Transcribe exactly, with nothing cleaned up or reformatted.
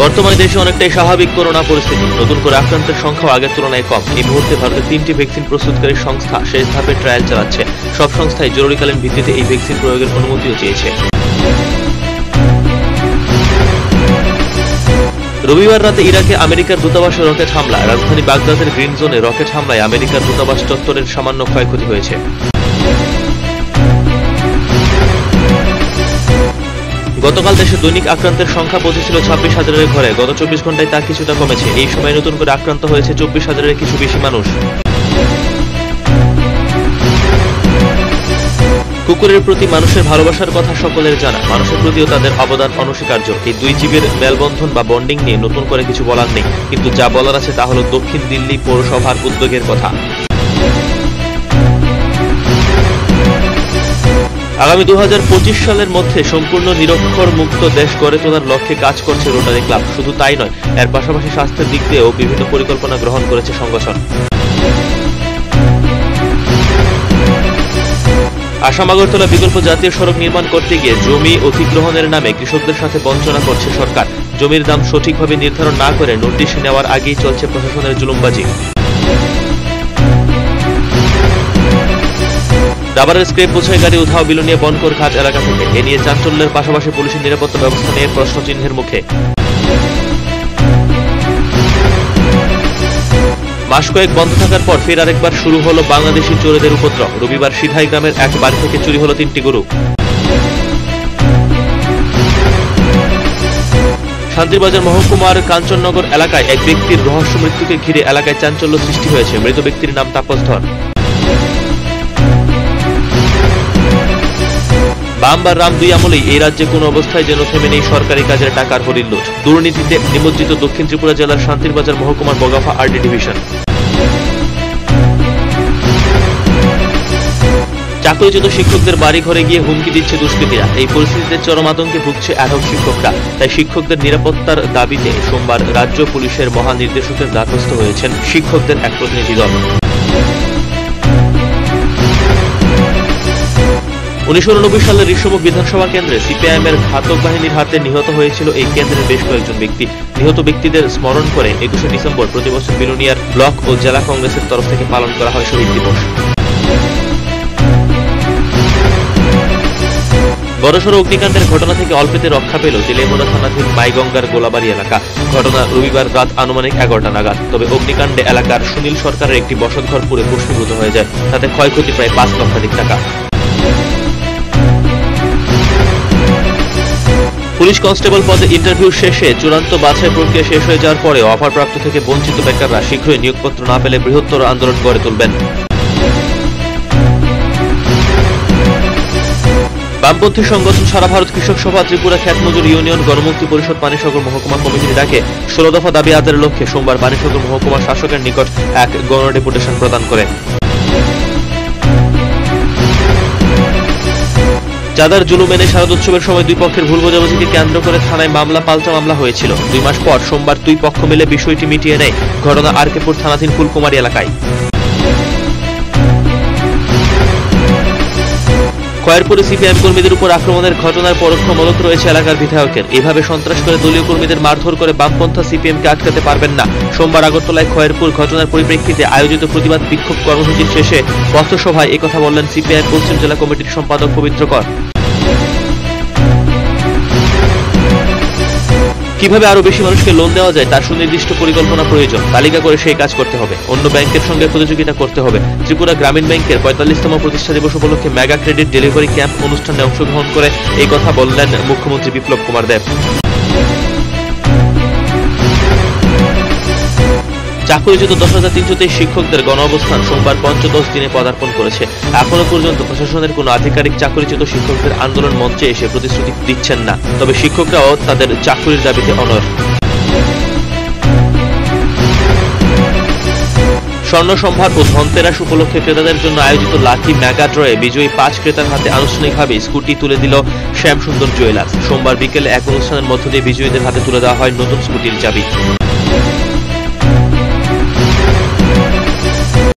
বর্তমানে দেশে অনেকটাই স্বাভাবিক করোনা পরিস্থিতি। নতুন করে আক্রান্তের সংখ্যাও আগের তুলনায় কম। এই মুহূর্তে ভারতের তিনটি ভ্যাকসিন প্রস্তুতকারী সংস্থা শেষ ধাপে ট্রায়াল চালাচ্ছে। সব সংস্থাই জরুরিকালীন ভিত্তিতে এই ভ্যাকসিন প্রয়োগের অনুমতিও চেয়েছে। রবিবার রাতে ইরাকে আমেরিকার দূতাবাসে রকেট হামলা। রাজধানী বাগদাদের গ্রিন জোনে রকেট হামলায় আমেরিকার দূতাবাস চত্বরের সামান্য ক্ষয়ক্ষতি হয়েছে। গতকাল দেশে দৈনিক আক্রান্তের সংখ্যা পৌঁছেছিল ছাব্বিশ হাজারের ঘরে। গত চব্বিশ ঘন্টায় তা কিছুটা কমেছে। এই সময় নতুন করে আক্রান্ত হয়েছে চব্বিশ হাজারের কিছু বেশি মানুষ। কুকুরের প্রতি মানুষের ভালোবাসার কথা সকলের জানা। মানুষের প্রতিও তাদের অবদান অনস্বীকার্য। এই দুই জীবের মেলবন্ধন বা বন্ডিং নিয়ে নতুন করে কিছু বলার নেই, কিন্তু যা বলার আছে তা হলো দক্ষিণ দিল্লি পৌরসভার উদ্যোগের কথা। আগামী দু হাজার পঁচিশ সালের মধ্যে সম্পূর্ণ নিরক্ষর মুক্ত দেশ গড়ে তোলার লক্ষ্যে কাজ করছে রোটারি ক্লাব। শুধু তাই নয়, এর পাশাপাশি স্বাস্থ্যের দিক দিয়েও বিভিন্ন পরিকল্পনা গ্রহণ করেছে সংগঠন। আসাম আগরতলা বিকল্প জাতীয় সড়ক নির্মাণ করতে গিয়ে জমি অধিগ্রহণের নামে কৃষকদের সাথে বঞ্চনা করছে সরকার। জমির দাম সঠিকভাবে নির্ধারণ না করে নোটিশ নেওয়ার আগেই চলছে প্রশাসনের জুলুমবাজি। রাবারের স্ক্রেপ বোঝাই গাড়ি উধাও বিলুনিয়া বনকর ঘাট এলাকা থেকে। এ নিয়ে চাঞ্চল্যের পাশাপাশি পুলিশের নিরাপত্তা ব্যবস্থা নিয়ে প্রশ্নচিহ্নের মুখে। মাস কয়েক বন্ধ থাকার পর ফের আরেকবার শুরু হলো বাংলাদেশি চোরেদের উপদ্রব। রবিবার সিধাই গ্রামের এক বাড়ি থেকে চুরি হলো তিনটি গরু। শান্তিরবাজার মহকুমার কাঞ্চননগর এলাকায় এক ব্যক্তির রহস্য মৃত্যুকে ঘিরে এলাকায় চাঞ্চল্য সৃষ্টি হয়েছে। মৃত ব্যক্তির নাম তাপস ধর। বাম বা রাম দুই আমলেই এই রাজ্যে কোন অবস্থায় যেন থেমে নেই সরকারি কাজের টাকার হরিলুট। দুর্নীতিতে নিমজ্জিত দক্ষিণ ত্রিপুরা জেলার শান্তিরবাজার মহকুমার বগাফা আরডি ডিভিশন। চাকরিচ্যুত শিক্ষকদের বাড়ি ঘরে গিয়ে হুমকি দিচ্ছে দুষ্কৃতীরা। এই পরিস্থিতিতে চরম আতঙ্কে ভুগছে অ্যাডহক শিক্ষকরা। তাই শিক্ষকদের নিরাপত্তার দাবিতে সোমবার রাজ্য পুলিশের মহানির্দেশকের দ্বারস্থ হয়েছেন শিক্ষকদের এক প্রতিনিধি দল। উনিশশো উননব্বই সালের ঋষমুখ বিধানসভা কেন্দ্রে সিপিআইএম এর ঘাতক বাহিনীর হাতে নিহত হয়েছিল এই কেন্দ্রের বেশ কয়েকজন ব্যক্তি। নিহত ব্যক্তিদের স্মরণ করে একুশে ডিসেম্বর প্রতিবছর বিলোনিয়ার ব্লক ও জেলা কংগ্রেসের তরফ থেকে পালন করা হয় শহীদ দিবস। বড়সড় অগ্নিকাণ্ডের ঘটনা থেকে অল্পেতে রক্ষা পেল তেলেমুনা থানাধীন মাইগঙ্গার গোলাবাড়ি এলাকা। ঘটনা রবিবার রাত আনুমানিক এগারোটা নাগাদ। তবে অগ্নিকাণ্ডে এলাকার সুনীল সরকারের একটি বসতঘর পুড়ে ভস্মীভূত হয়ে যায়। তাতে ক্ষয়ক্ষতি প্রায় পাঁচ লক্ষাধিক টাকা। পুলিশ কনস্টেবল পদে ইন্টারভিউ শেষে চূড়ান্ত বাছাই প্রক্রিয়া শেষ হয়ে যাওয়ার পরে অফারপ্রাপ্ত থেকে বঞ্চিত বেকাররা শীঘ্রই নিয়োগপত্র না পেলে বৃহত্তর আন্দোলন গড়ে তুলবেন। বামপন্থী সংগঠন সারা ভারত কৃষক সভা ত্রিপুরা খ্যাতমজুর ইউনিয়ন গণমুক্তি পরিষদ পানিসাগর মহকুমা কমিটির ডাকে ষোলো দফা দাবি আদায়ের লক্ষ্যে সোমবার পানিসাগর মহকুমা শাসকের নিকট এক গণডেপুটেশন প্রদান করে। চাঁদার জুলুম এনে শারদোৎসবের সময় দুই পক্ষের ভুল বোঝাবুঝিকে কেন্দ্র করে থানায় মামলা পাল্টা মামলা হয়েছিল। দুই মাস পর সোমবার দুই পক্ষ মিলে বিষয়টি মিটিয়ে নেয়। ঘটনা আরকেপুর থানাধীন ফুলকুমারী এলাকায়। খয়েরপুরে সিপিআইএম কর্মীদের উপর আক্রমণের ঘটনার পরোক্ষ মদত রয়েছে এলাকার বিধায়কের। এভাবে সন্ত্রাস করে দলীয় কর্মীদের মারধর করে বামপন্থা সিপিএমকে আটকাতে পারবেন না। সোমবার আগরতলায় খয়েরপুর ঘটনার পরিপ্রেক্ষিতে আয়োজিত প্রতিবাদ বিক্ষোভ কর্মসূচির শেষে পথসভায় একথা বললেন সিপিআইএম পশ্চিম জেলা কমিটির সম্পাদক পবিত্র কর। কিভাবে আরো বেশি মানুষকে লোন দেওয়া যায় তার সুনির্দিষ্ট পরিকল্পনা প্রয়োজন। তালিকা করে সেই কাজ করতে হবে। অন্য ব্যাংকের সঙ্গে প্রতিযোগিতা করতে হবে। ত্রিপুরা গ্রামীণ ব্যাংকের পঁয়তাল্লিশতম প্রতিষ্ঠা দিবস উপলক্ষে মেগা ক্রেডিট ডেলিভারি ক্যাম্প অনুষ্ঠানে অংশগ্রহণ করে এই কথা বললেন মুখ্যমন্ত্রী বিপ্লব কুমার দেব। চাকরিচ্যুত দশ হাজার তিনশো তেইশ শিক্ষকদের গণ অবস্থান সোমবার পঞ্চদশ দিনে পদার্পণ করেছে। এখনো পর্যন্ত প্রশাসনের কোনো আধিকারিক চাকরিচ্যুত শিক্ষকদের আন্দোলন মঞ্চে এসে প্রতিশ্রুতি দিচ্ছেন না। তবে শিক্ষকরাও তাদের চাকরির দাবিতে অনড়। স্বর্ণ সম্ভার ও ধনতেরাস উপলক্ষে ক্রেতাদের জন্য আয়োজিত লাকি মেগা ড্রয়ে বিজয়ী পাঁচ ক্রেতার হাতে আনুষ্ঠানিকভাবে স্কুটি তুলে দিল শ্যামসুন্দর জুয়েলার্স। সোমবার বিকেলে এক অনুষ্ঠানের মধ্য দিয়ে বিজয়ীদের হাতে তুলে দেওয়া হয় নতুন স্কুটির চাবি।